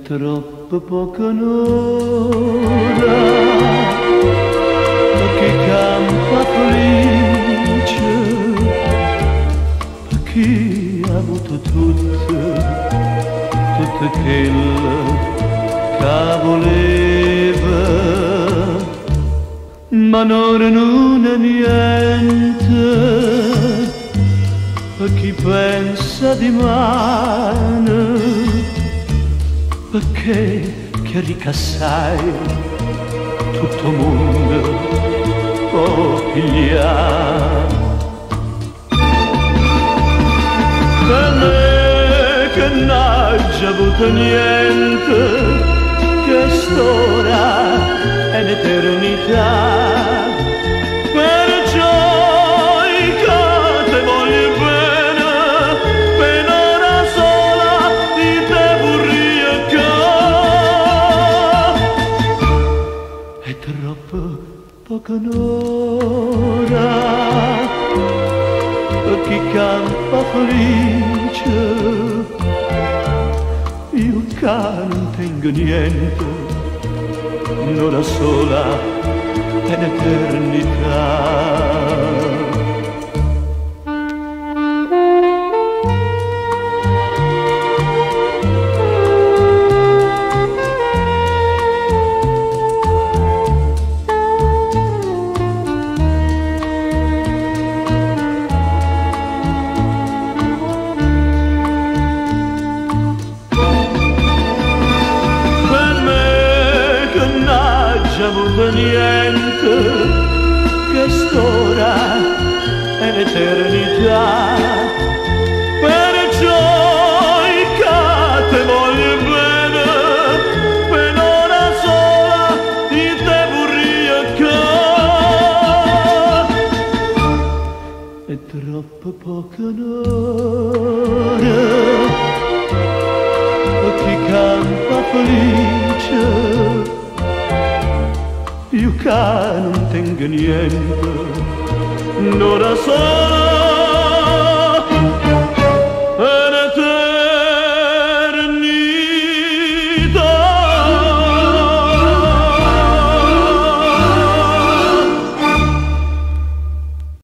troppo poco un'ora che campa felice per chi ha avuto tutto quello che voleva, ma ora non è niente per chi pensa di mano, perché che ricassai tutto il mondo può pigliare. Per me che non c'è avuto niente, che storia è l'eternità, perciò che te voglio bene, per ora sola di te vorrei che è troppo poco un'ora per chi campa felice. Io che non tengo niente, un'ora sola è l'eternità. Avuto niente, che storia è l'eternità, perciò che te voglio bene, per ora sola di te vorrei che è troppo poco un'ora per chi campa felice. Io che non tengo niente, no